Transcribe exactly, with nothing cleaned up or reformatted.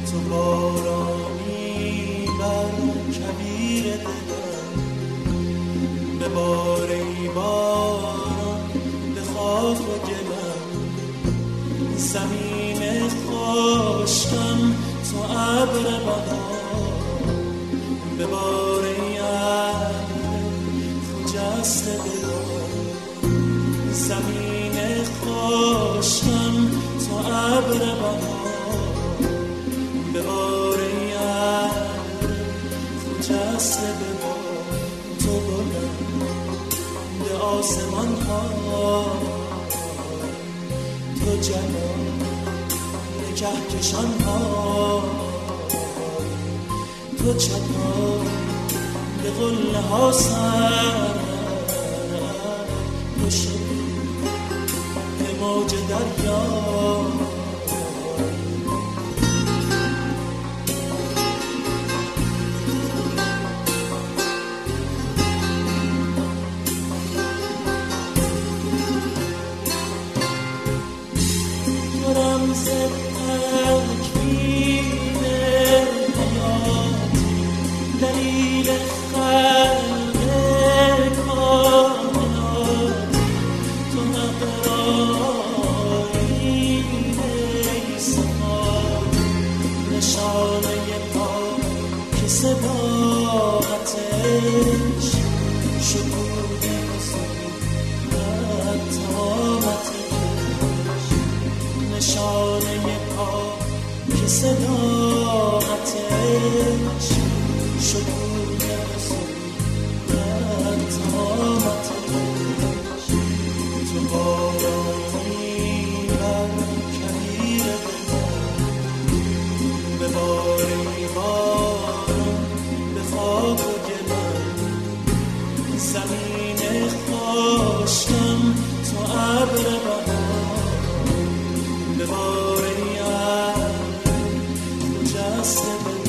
تو بارانی بر کویر دلم، ببار ای باران به خاک و گلم. زمین خشکم تو ابر بهار، ببار ای ابر خجسته دلم. زمین خشکم تو ابر بهار، ببار ای ابر خجسته دلم. تو بلند آسمان ها، تو جلال کهکشان ها، تو چپا به قله ها سر، تو شدی به موج دریا. رمز تکوین حیاتی، دلیل خلق کائناتی، تو نقرایی ای صفات، نشانه پاک صداقتش، شکوه صورت تامتش، نشانه پاک صداقتش، شکوه صورت تامتش. تو بارانی بر کویر دلم، ببار ای باران به خاک و گلم. زمین خشکم تو ابر بهار، ببار ای ابر خجسته دلم.